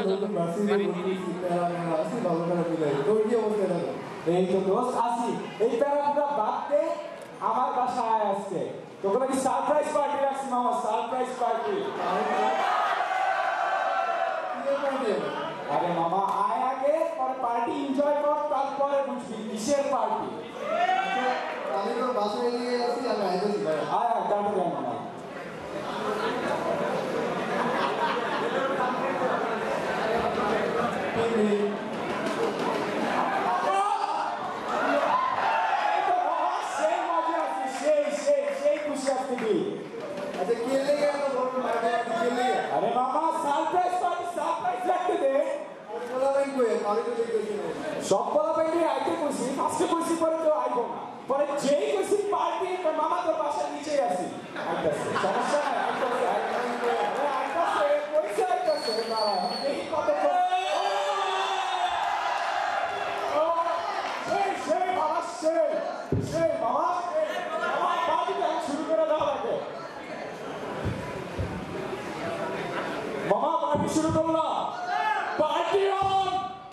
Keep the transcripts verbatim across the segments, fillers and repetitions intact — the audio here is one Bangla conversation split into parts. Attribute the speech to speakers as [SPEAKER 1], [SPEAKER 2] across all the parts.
[SPEAKER 1] নতুন ভার্সিটি ভর্তি প্যারা আছে ভালো করে বুঝাই তোর কি অবস্থা দেখো এই তো দোস্ত আসি এই প্যারাগুলো বাদ দে আমার বাসায় আসছে তোকে নাকি সারপ্রাইজ পার্টি রাখছি মামা সারপ্রাইজ পার্টি আরে মামা আয় আগে পরে পার্টি এনজয় কর তারপরে বুঝবি কিসের পার্টি আমি তোর বাসায় গিয়ে আসি আমি আইতেছি ভাই আয় আয় দাঁড়িয়ে যাই মামা अच्छा खेलने गया तो बहुत मजा आया खेलने अरे मामा सरप्राइज पार्टी सरप्राइज रखते दे बोला भाई कोई अभी तो देखो सब बोला भाई ने आइटे कोसी फास्ट कोसी पर तो आइबो ना पर जेई कोसी पार्टी पे मामा तो बासा नीचे आसी आइताছে সমস্যা নাই আইতাছে আইতাছে আইতাছে কোইছে আইতাছে না এই কত ও সেই সেই মামা সেই সেই মামা মামা পার্টিটা শুরু করে দাও আগে मामा पार्टी शुरू कर लो पार्टी ऑन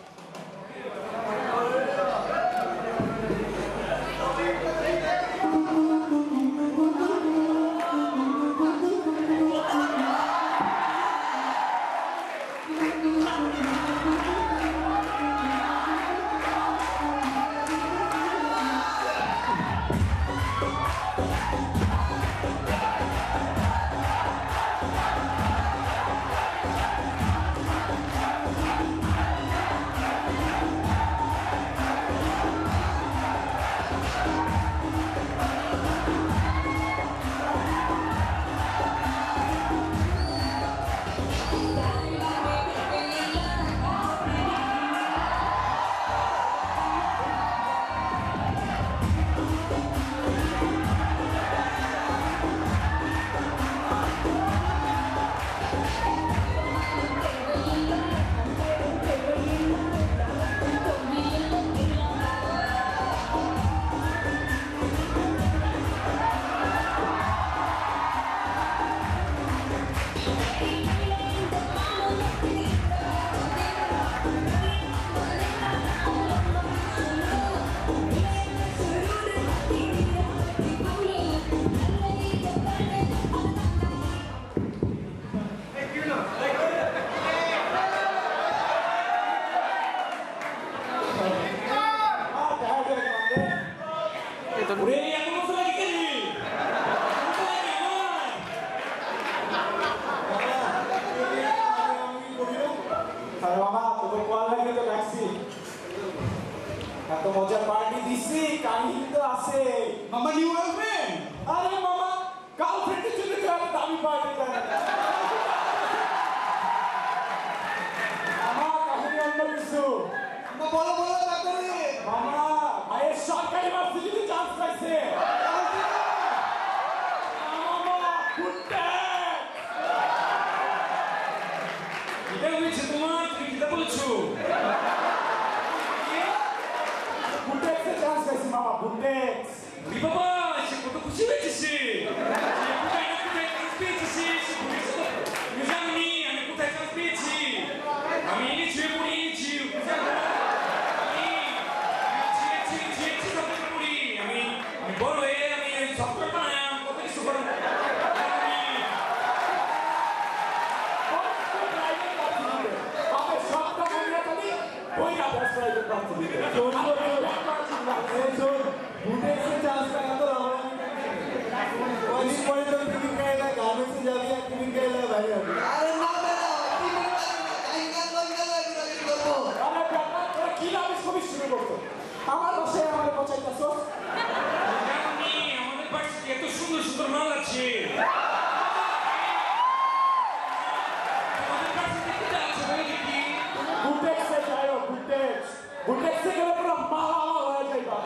[SPEAKER 1] तो मजा पार्टी दिसी कानी तो आसे मामा न्यू गर्लफ्रेंड अरे मामा गर्लफ्रेंड के चुने क्या दामी पार्टी करना मामा कहीं अंदर किसु मामा बोलो बोलो क्या करें मामा आये सरकारी वार्षिकी में चांस कैसे मामा कुत्ते इधर भी चितुमान किधर बोलचू Mama Bundex. Di baba, si kutu kusi beci si. Si kutu ina kutu ikan beci si. Si kutu itu, misal ni, ane kutu ikan beci. Kami ini cuy puri ini cuy. Kami, cuy cuy cuy cuy sampai puri. Kami, kami baru eh, kami software mana yang kutu itu super. Kami, kami software mana tadi? Boy nggak bos lagi kamu. Jono boutique से चांस का तो रावण और इस पॉइंट पर टीम का है गाने से जावी है टीम का है भाई अरे ना बेटा टीम का कहीं का कोई का लग रहा है करबो अरे बेटा তোরা কি লাভ সবই শুরু করছো আমার বসে আমারে পচাইতাছো জানি আমাদের পাশে এত সুন্দর সুন্দর মাল আছে আমাদের পাশে দেখতে আছে বলে কি বুটেক से जाओ बुटेक बुटेक से गले पूरा माला हो जाएगा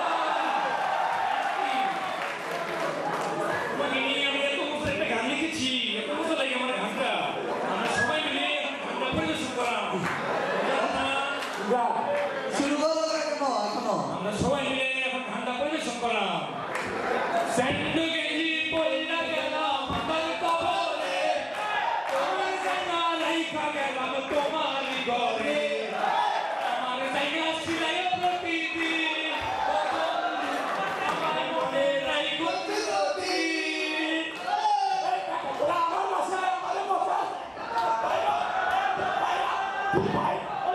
[SPEAKER 1] শুরু করো এখনো এখনো আমরা সবাই মিলে এখন ঠান্ডা পরিবেশন করলাম স্যান্ডু গেঞ্জি পয়লা গেলাম আমার কবরে তোমার জানা লাইকা গেলাম তোমার
[SPEAKER 2] করে আমার জায়গা ছিলাই প্রতিদিন আমার মনে রাই করতে যদি
[SPEAKER 1] আমার বাসায় আমার বাসায় ভাই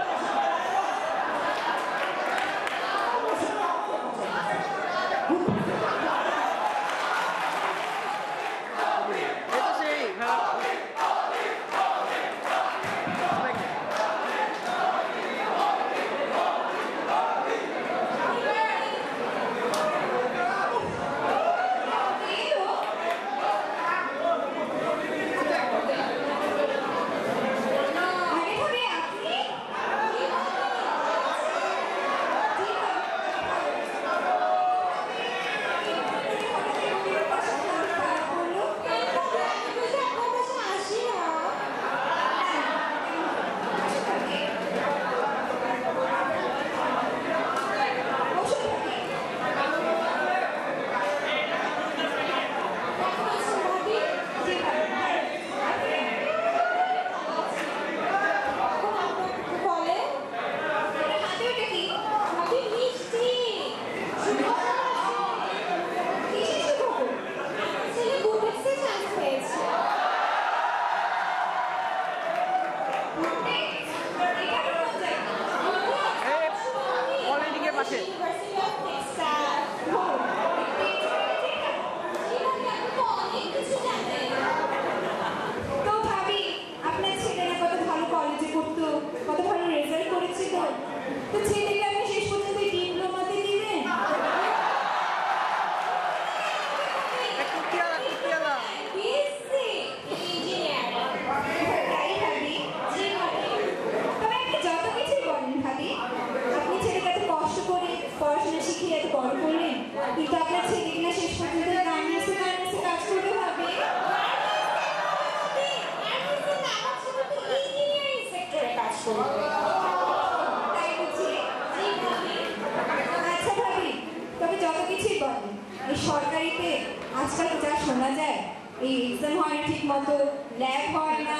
[SPEAKER 3] সরকারিতে আজকাল যা শোনা যায় এই এক্সাম হয় ঠিক মতো ল্যাব হয় না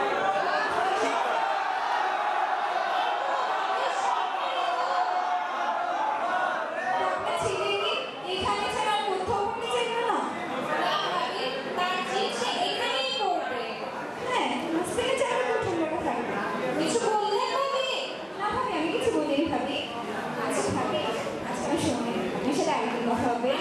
[SPEAKER 3] এখানে ছাড়া কোথাও পড়তে চাইবে না তার চিঠি এখানেই পড়বে হ্যাঁ মুসলিমে যারা প্রথম বড় থাকবে কিছু বললে ভাবি না ভাবি আমি কিছু বলিনি ভাবি আচ্ছা ভাবি আজকে আমি শুনে আমি সেটা আরেকদিন কথা হবে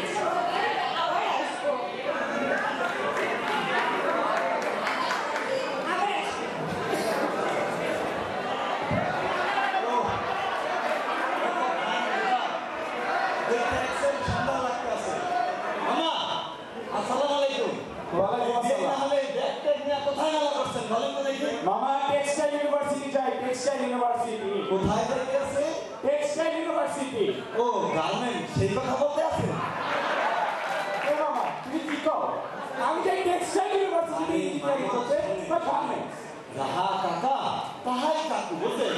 [SPEAKER 1] মামা টেক্সটাইল ইউনিভার্সিটি যাই টেক্সটাইল ইউনিভার্সিটি
[SPEAKER 4] কোথায় যাইতে আছে
[SPEAKER 1] টেক্সটাইল ইউনিভার্সিটি
[SPEAKER 4] ও গার্মেন্ট সেই কথা বলতে আছে
[SPEAKER 1] এ মামা তুমি কি কও আমি যাই টেক্সটাইল ইউনিভার্সিটি যাই করতে বা গার্মেন্টস
[SPEAKER 4] যাহা কাকা তাহাই কাকু বুঝলেন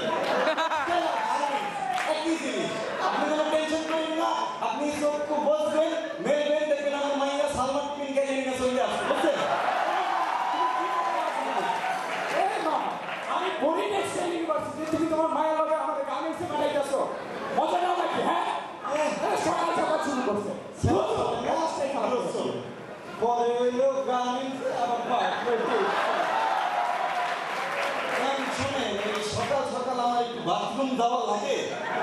[SPEAKER 4] একই জিনিস আপনি কোনো টেনশন করেন না আপনি চোখকে বসবেন মেলবেন দেখবেন আমার মাইয়া সালমান পিন গেলে নিয়ে চলে আসবে বুঝলেন
[SPEAKER 1] আমি পড়ি টেক্সটাইল ইউনিভার্সিটি তুমি তোমার মায়ের লগে আমাদের গার্মেন্টসে পাঠাইতেছো মজা নাও নাকি হ্যাঁ সকাল সকাল শুরু করছে
[SPEAKER 4] পরে হইলো গার্মেন্টস আবার শোনেন এই সকাল সকাল আমার একটু বাথরুম যাওয়া লাগে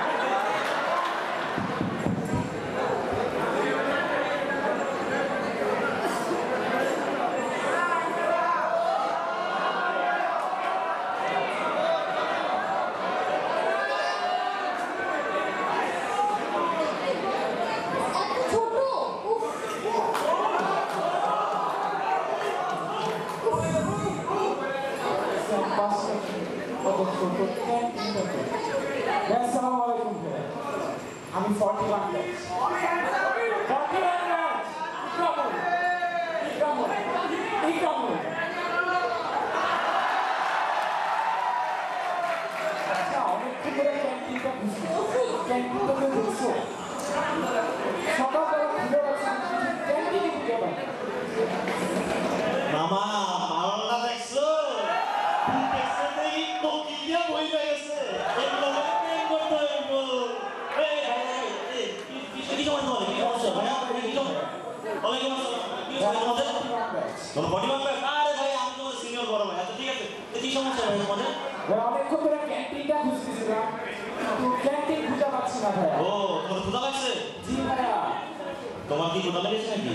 [SPEAKER 1] আমি forty one batch forty one batch Ikramul Ikramul Ikramul আচ্ছা অনেকক্ষণ ধরে ক্যান্টিনটা বুঝছি ক্যান্টিনটা বুঝছো সকালবেলা খুলে গেছে ক্যান্টিনে খুঁজে পাই
[SPEAKER 4] মামা মালটা দেখছো দেখছেই তো কিলিয়া বই গেছে এগুলো প্রেম করতে হইব এই ভাই এই কি কি সময় তোমাদের কি সমস্যা ভাই কি সমস্যা ওয়ালাইকুম আসসালাম কি সমস্যা তোমাদের তোমরা বডি মারবে আরে ভাই আমি তোমার সিনিয়র বড় ভাই আচ্ছা ঠিক আছে কি সমস্যা ভাই তোমাদের
[SPEAKER 1] ভাই অনেকক্ষণ ধরে ক্যান্টিনটা খুঁজতেছিলাম তো ক্যান্টিন খুঁজে পাচ্ছি না ভাই
[SPEAKER 4] ও তোমার ক্ষুধা লাগছে
[SPEAKER 1] জি ভাইয়া
[SPEAKER 4] তোমার কি ক্ষুধা লেগেছে নাকি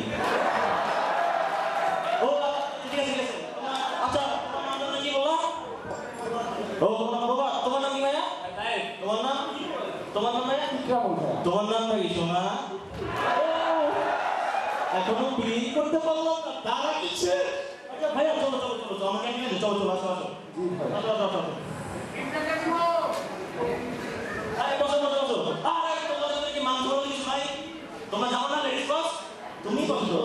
[SPEAKER 4] ও ঠিক আছে ঠিক আছে তোমার আচ্ছা তোমার নাম কি বলো ও তোমার নাম বাবা তোমার নাম কি ভাইয়া তোমার নাম তোমার নাম ভাইয়া
[SPEAKER 1] ইকরামুল ভাইয়া
[SPEAKER 4] তোমার নাম কি সোনা এখনো বিয়ে করতে পারলাম না তারা কিছে আচ্ছা ভাইয়া চলো চলো চলো চলো আমাকে নিয়ে চলো চলো আসো আসো
[SPEAKER 1] জি ভাই
[SPEAKER 4] আসো আসো আসো আরে বসো বসো বসো আরে তোমাদের কি মাংস বলে কিছু নাই তোমরা যাও না লেডিস বস তুমি বসো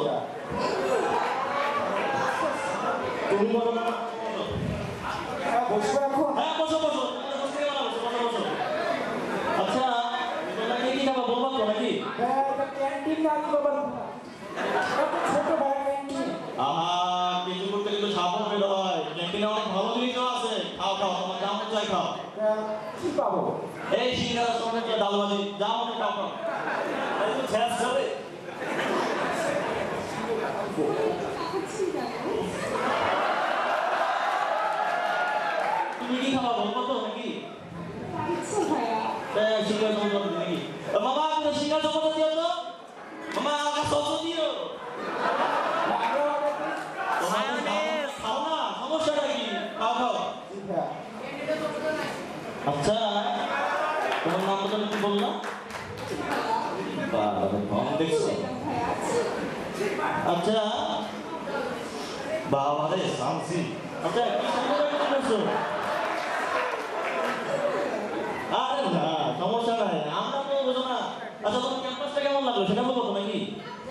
[SPEAKER 4] তুমি বলো না
[SPEAKER 1] হ্যাঁ বসবো এখন
[SPEAKER 4] হ্যাঁ বসো বসো বসতে গেলাম বসো বসো বসো আচ্ছা তোমরা কি কি খাবা বলবা তো নাকি
[SPEAKER 1] ভাইয়া এটা ক্যান্টিন না আমি বাবার এত ছোট ভাই ক্যান্টিন
[SPEAKER 4] আহা কিছু করতে কিন্তু সাবধান বের হয় ক্যান্টিনে অনেক ভালো জিনিসও আছে খাও খাও তোমার যা মন চাই খাও
[SPEAKER 1] কি পাবো
[SPEAKER 4] এই সিঙ্গারা সঙ্গে তো ডালবাজি যা মনে খাও খাও এই তো শেষ হবে তুমি কি খাবা বলবো তো নাকি সিঙ্গারা সঙ্গে নাকি মামা তুমি সিঙ্গারা সঙ্গে দিও তো মামা আমাকে সস দিও খাও না সমস্যাটা কি খাও খাও আচ্ছা তোমার নাম তো কি বললাম দেখছো আচ্ছা বাবা রে শামসি আচ্ছা কি সমস্যা করছো আরে না সমস্যা নাই আমরা তো বুঝো না আচ্ছা তোমার ক্যাম্পাসটা কেমন লাগলো সেটা বলবো তো নাকি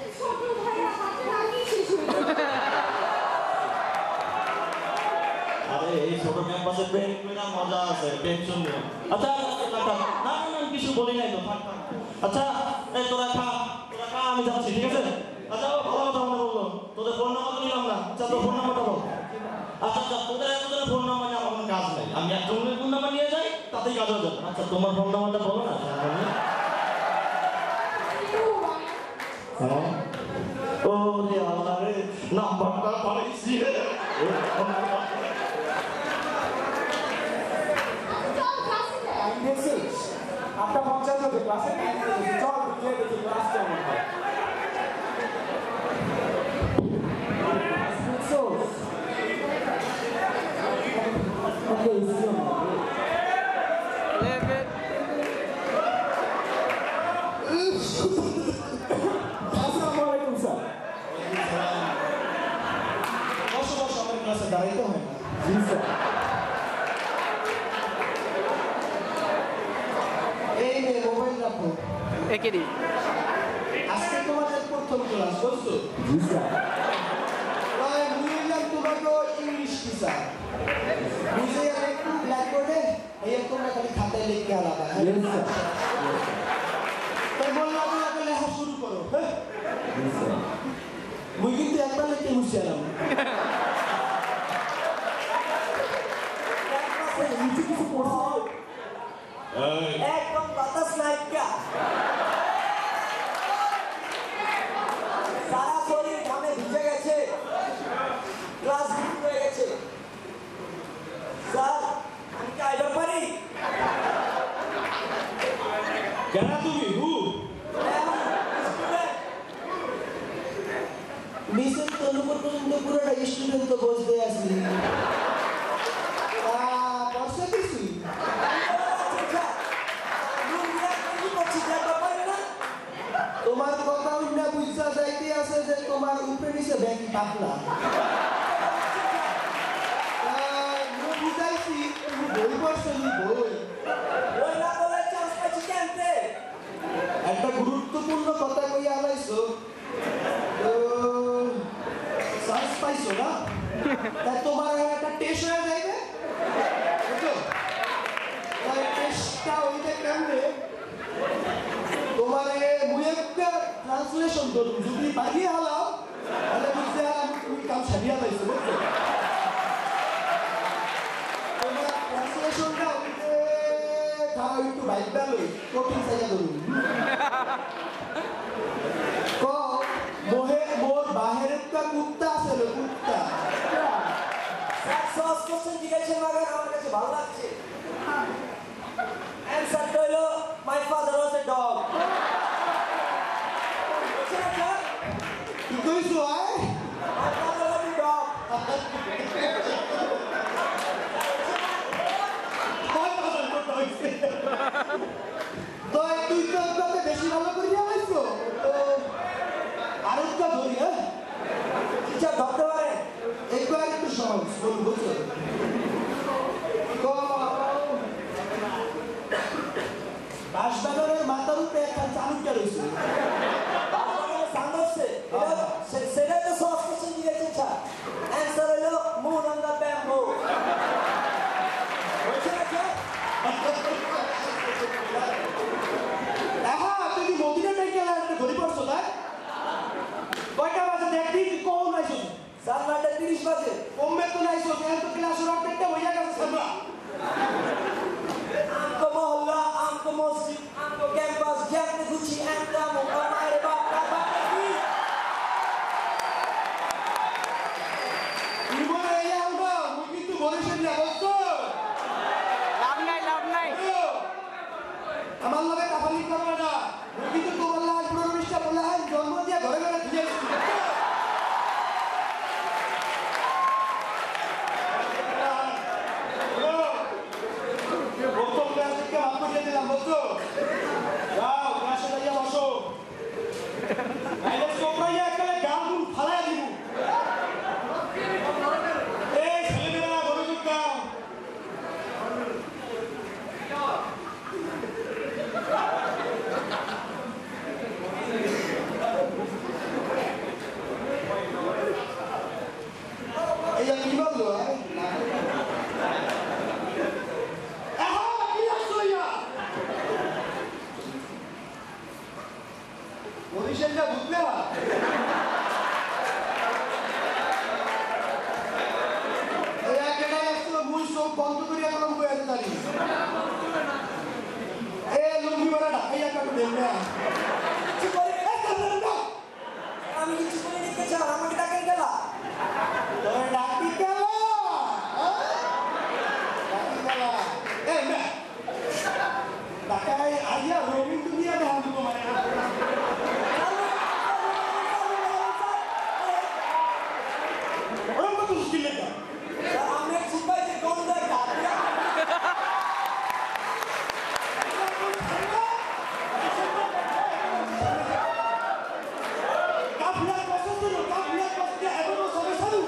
[SPEAKER 4] আরে এই ছোট ক্যাম্পাসে পেন পেনা মজা আছে টেনশন নেই আচ্ছা না না না কিছু বলি নাই তো থাক থাক আচ্ছা এই তোরা খা তোরা খা আমি যাচ্ছি ঠিক আছে আচ্ছা ভালো কথা মনে বললো তোদের ফোন নাম্বার তো নিলাম না আচ্ছা তোর ফোন নাম্বারটা বল আচ্ছা আচ্ছা তোদের একজনের ফোন নাম্বার নিয়ে আমার কোনো কাজ নাই আমি একজনের ফোন নাম্বার নিয়ে যাই তাতেই কাজ হয়ে যাবে আচ্ছা তোমার ফোন নাম্বারটা বলো না হ্যাঁ ও রে আল্লাহ রে নাম্বারটা পাইছি
[SPEAKER 1] আটটা পঞ্চাশ হচ্ছে ক্লাসে চল গিয়ে দেখি ক্লাস কেমন হয় আসসালামু আলাইকুম স্যার
[SPEAKER 5] বসো বসো আমার ক্লাসে দাঁড়াইতে হয় না
[SPEAKER 1] জি স্যার
[SPEAKER 5] এই মেয়ে মোবাইল রাখো
[SPEAKER 6] একেরই
[SPEAKER 5] আজকে তোমাদের প্রথম ক্লাস বুঝছো
[SPEAKER 1] জি স্যার
[SPEAKER 5] তাই বুঝলাম তোমাকে ইংলিশ টিচার বুঝে আর একটু ব্ল্যাকবোর্ডে এই তোমরা খালি খাতায় লিখে আলাদা
[SPEAKER 1] জি স্যার
[SPEAKER 5] তাই বললাম আপনাকে লেখা শুরু করো হ্যাঁ
[SPEAKER 1] জি স্যার
[SPEAKER 5] মুই কিন্তু একবার লিখে বুঝতে এলাম
[SPEAKER 1] নিচে কিছু পড়ছে
[SPEAKER 5] একদম বাতাস নাইকা সারা শরীর ঘামে ভিজে গেছে ক্লাস শুরু হয়ে গেছে স্যার আমি কি আইবার পারি
[SPEAKER 4] কেন তুমি হু
[SPEAKER 5] মিসেস তনুপুর পর্যন্ত পুরোটা স্টুডেন্ট তো বসতে আসলি বর্ষা কিছু তোমার কথা উন্না বুঝা যাইতে আছে যে তোমার উপরে নিচে ব্যাংক পাতলা বুঝাইছি বই পড়ছো নি বই একটা গুরুত্বপূর্ণ কথা কইয়া আলাইছো চান্স পাইছো না তা তোমার একটা টেস্ট হয়ে যাইবে বুঝছো তাই টেস্টটা হইতে কেমনে তোমারে মুই একটা ট্রান্সলেশন করব যদি পারিয়ে হালাও তাহলে বুঝতে হালাম তুমি কাম সারিয়া লাইছো বুঝছো খারাপ একটু বাইক বেরোই কঠিন জায়গা ধরুন ক মোহে মোর বাহির একটা কুত্তা আছে রে কুত্তা
[SPEAKER 1] স্যার সহজ কোশ্চেন জিজ্ঞাসা করার আমার কাছে ভালো লাগছে অ্যানসারটা হলো my father was a dog
[SPEAKER 5] কি কইছো আয়
[SPEAKER 1] my father was a dog
[SPEAKER 5] তো তুই তো তোকে বেশি ভালো করে যাইছো তো আরেকটা ধরি হ্যাঁ
[SPEAKER 1] টিচার ধরতে পারে
[SPEAKER 5] একবার একটু সহজ বলুন বুঝছো বাঁশবাগানের মাথার উপরে একটা চালুটা রয়েছে
[SPEAKER 1] সেটাই তো সহজ কোশ্চেন জিজ্ঞাসা স্যার অ্যান্সার হলো মুন অন দ্য ব্যাম্বু বুঝছেন স্যার
[SPEAKER 5] হ্যাঁ তুই মদিনা থেকে একটা ঘড়ি পড়ছো তাই কয়টা বাজে দেখবি তুই কম নাইছো
[SPEAKER 1] স্যার নয়টা তিরিশ বাজে
[SPEAKER 5] কমবে তো নাইছো কেন তো ক্লাস অর্ধেকটা হইয়া গেছে সামরা
[SPEAKER 1] আমকো মহল্লা আমকো মসজিদ আমকো ক্যাম্পাস যেমনি খুশি একদম আমার বাবা বাকি
[SPEAKER 5] ইমরে ইয়া হলো মুই কিন্তু বলেছেন না বলছো
[SPEAKER 6] লাভ নাই লাভ নাই
[SPEAKER 5] আমার লগে কাফালি করবে না মুই কিন্তু তোমার লাজ প্রবেশটা বলে হয় জন্ম দিয়ে ঘরে ঘরে দিয়ে প্রথম ক্লাস থেকে মাফ করে দিলাম বলছো যাও ক্লাসে যাইয়া বসো নাইলে চোপড়াইয়া একেবারে গান গুন ফালাই দিব এই ছেলেমেয়েরা মনোযোগ দাও এই যে কি বললো মরিশালটা বুঝলে মুই সব বন্ধ করিয়া গরম করে জানি এ লুঙ্গি মারা ঢাকাইয়া কাটু দেখবে
[SPEAKER 1] কিছু করে আমি কিছু করে নিতে চাই আমাকে ডাকেন গেল
[SPEAKER 5] তোর ডাকি গেল ডাকি গেল এ না ঢাকায় আইয়া রবীন্দ্র দিয়া ধান দিব মানে ওরকম তো মুশকিল লেখা
[SPEAKER 1] আমি সুপাই যে কোন দেয়
[SPEAKER 5] কাফলা পছন্দ না কাফলা পছন্দ এখনো সবে শুরু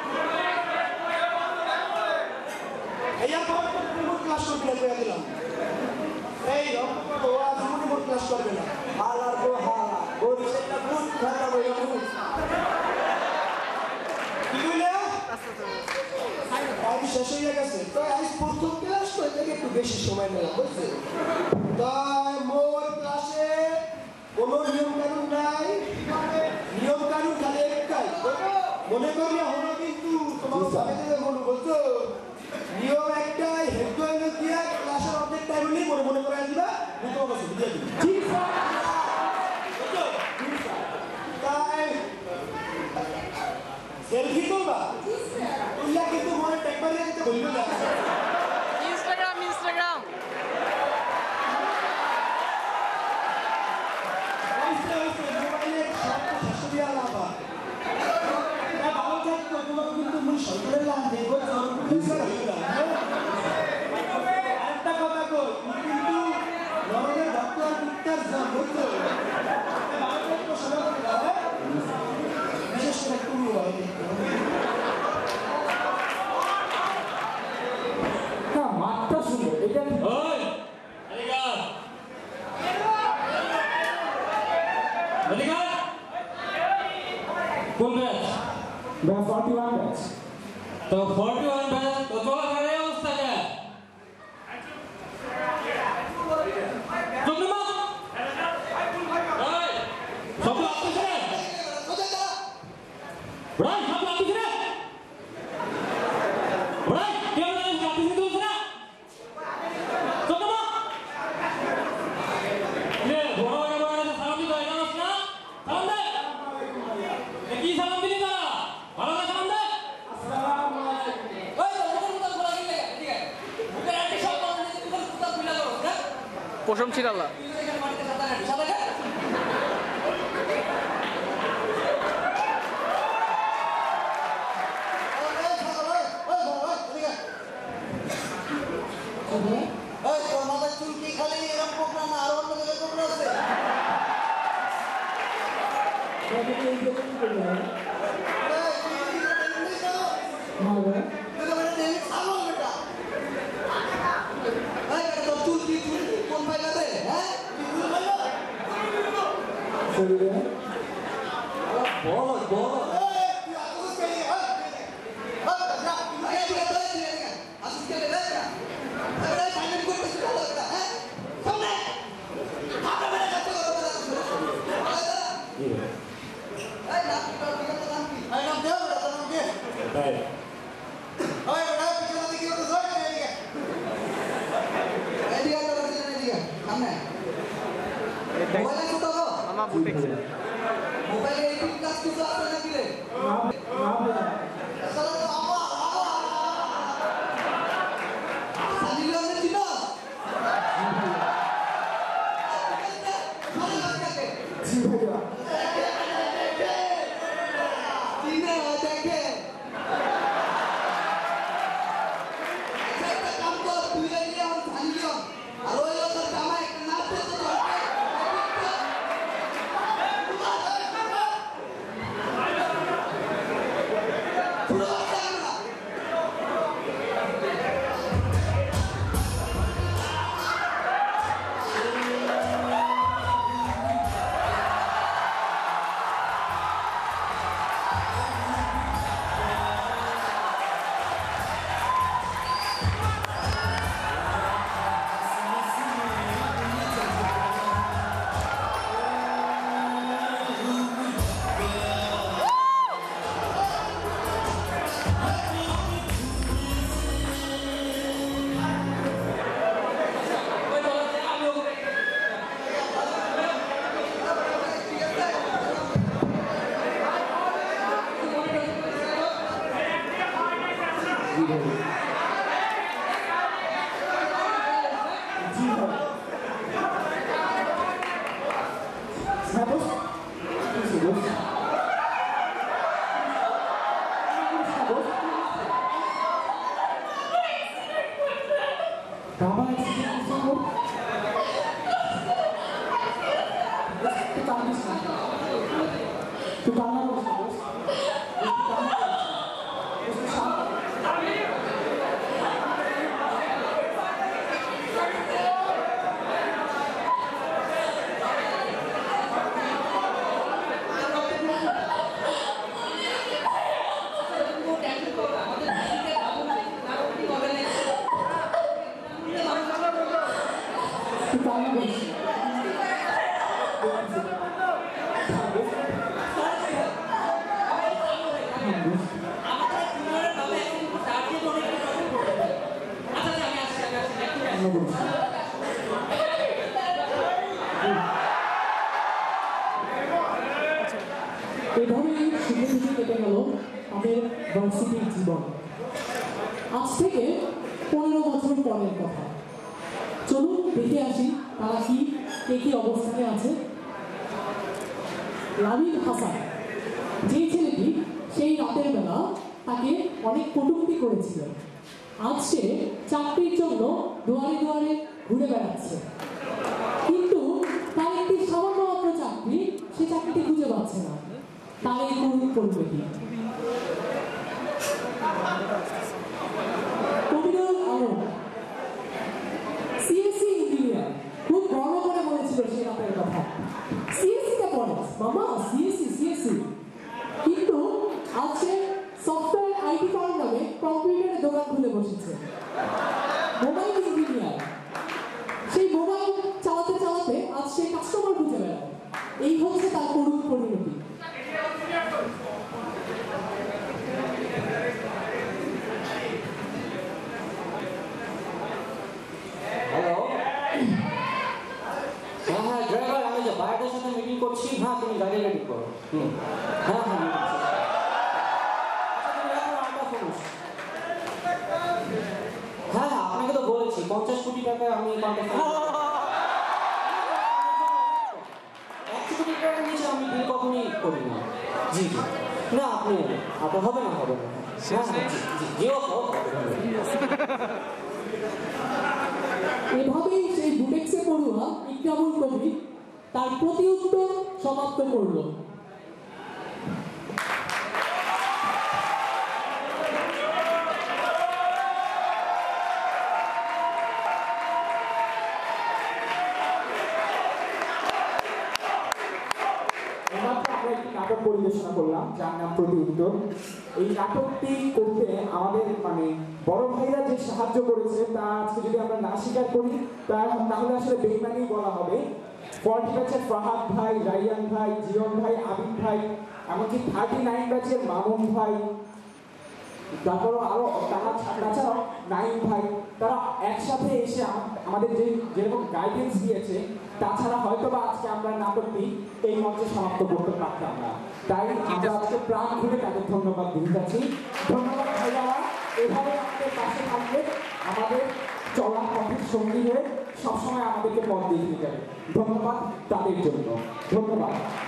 [SPEAKER 5] এইয়া পর মোট ক্লাস করতে হয়ে দিলাম এই তো আজ মোট ক্লাস করবে না
[SPEAKER 1] হালার গো হালা বরিশালটা ভূত খাতা বইয়া ভূত
[SPEAKER 5] কি কইলে আজ শেষ হয়ে গেছে তো আজ প্রথম ক্লাস তো থেকে একটু বেশি সময় নিলাম বুঝছে তাই মোর ক্লাসে কোনো নিয়ম কানুন নাই নিয়ম কানুন খালি একটাই মনে করিয়া হলো কিন্তু তোমার সামনে থেকে মনে বলছো নিয়ম একটাই হেড হইলো দিয়া ক্লাসের অর্ধেক টাইম হলেই মনে মনে করাই দিবা আমি তোমার কাছে দিয়ে দিবি ঠিক তাই সেলফি করবা তুইলা কিন্তু মনে টেকবারিয়া দিতে বলবো না
[SPEAKER 6] ইনস্টাগ্রাম ইনস্টাগ্রাম
[SPEAKER 5] ওইসে ওইসে মোবাইলে সবটা শেষ দিয়া লাভা না ভালো থাকতো তোমার কিন্তু মুই সরকারের লাভ দেব আরেকটা কথা কই কিন্তু নরমের ডাক্তার ডাক্তার যা বলতো ভালো থাকতো সবাই বলে বিশেষ করে তুমি ভালো
[SPEAKER 1] হ্যাঁ মাঠটা সুন্দর এটা
[SPEAKER 2] ওই এদিকে এদিকে কোন ব্যাচ
[SPEAKER 1] ব্যাস ফর্টি ওয়ান ব্যাচ
[SPEAKER 2] তো ফর্টি ওয়ান ব্যাচ তো চলা করে অবস্থা কে তুমি মা ওই সব আপনি রে ভাই সব আপনি রে ভাই কেমন আছে আপনি তো না তুমি মা
[SPEAKER 6] পশম ছিড়ালা
[SPEAKER 7] জীবন আজ থেকে পনেরো বছর পরের কথা। চলুন দেখে আসি তারা কি কে কি অবস্থানে আছে। লামিন হাসান, যে ছেলেটি সেই রাতের বেলা তাকে অনেক কটূক্তি করেছিল, আজ সে চাকরির জন্য দুয়ারে দুয়ারে ঘুরে বেড়াচ্ছে, কিন্তু তার একটি সামান্য মাত্র চাকরি, সে চাকরিটি খুঁজে পাচ্ছে না। তার এই করুণ পরিণতি। কবিরুল আলম সিএসসি ইঞ্জিনিয়ার, খুব বড় করে বলেছিল সে রাতের কথা, সিএসসি তে পড়ে মামা, সিএসসি সিএসসি, কিন্তু আজ সে সফটওয়্যার আইটি ফার্ম নামে কম্পিউটারের দোকান খুলে বসেছে। মোবাইল ইঞ্জিনিয়ার, সেই মোবাইল চালাতে চালাতে আজ সে কাস্টমার খুঁজে বেড়ায়। এই হচ্ছে তার করুণ পরিণতি।
[SPEAKER 8] ভাইদের সাথে মিটিং করছি। হ্যাঁ, তুমি গাড়ি রেডি করো। হুম, হ্যাঁ হ্যাঁ হ্যাঁ হ্যাঁ আপনাকে তো বলেছি পঞ্চাশ কোটি টাকা আমি কোটি টাকা নিয়েছে আমি বিল কখনই করি না। জি জি না আপনি আপনার হবে না হবে না হ্যাঁ জি জি জি হোক
[SPEAKER 7] এভাবেই সেই বুটেক্সে পড়ুয়া ইকরামুল কবির তার প্রতি উত্তর সমাপ্ত করল।
[SPEAKER 1] নাটক পরিবেশনা করলাম যার নাম প্রতি উত্তর। এই নাটকটি করতে আমাদের মানে বড় ভাইরা যে সাহায্য করেছে তা আজকে যদি আমরা না স্বীকার করি তাহলে আসলে বেইমানি বলা হবে। ফর্টি ব্যাচের ফাহাদ ভাই, রাইয়ান ভাই, জিয়ন ভাই, আবিদ ভাই, এমনকি থার্টি নাইন ব্যাচের মামুন ভাই, তারপরও আরো তারা তাছাড়াও নাইম ভাই, তারা একসাথে এসে আমাদের যে যেরকম গাইডেন্স দিয়েছে তাছাড়া হয়তো বা আজকে আমরা নাটকটি এই মঞ্চে সমাপ্ত করতে পারতাম না। তাই আমরা আজকে প্রাণ খুলে তাদের ধন্যবাদ দিতে চাচ্ছি। ধন্যবাদ ভাইয়া, এভাবে আমাদের পাশে থাকবে, আমাদের চলার পথের সঙ্গী হয়ে সবসময় আমাদেরকে পথ দেখিয়ে যাবে। ধন্যবাদ তাদের জন্য, ধন্যবাদ।